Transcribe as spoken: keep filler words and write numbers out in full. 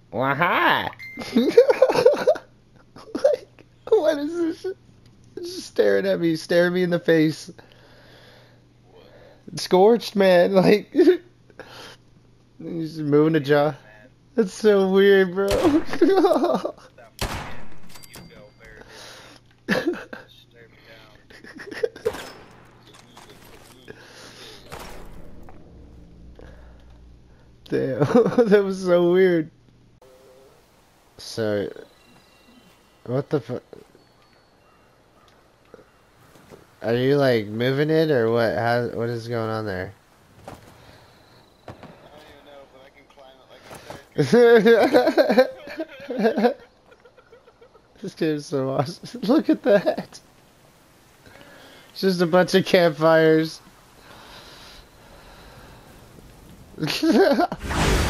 Waha! Like, what is this? It's just staring at me, staring me in the face. Scorched, man. Like, he's just moving the jaw. That's so weird, bro. Damn, that was so weird. So, what the fu- are you like moving it or what? How? What is going on there? I don't even know, but I can climb it like a third. This game's so awesome. Look at that. It's just a bunch of campfires.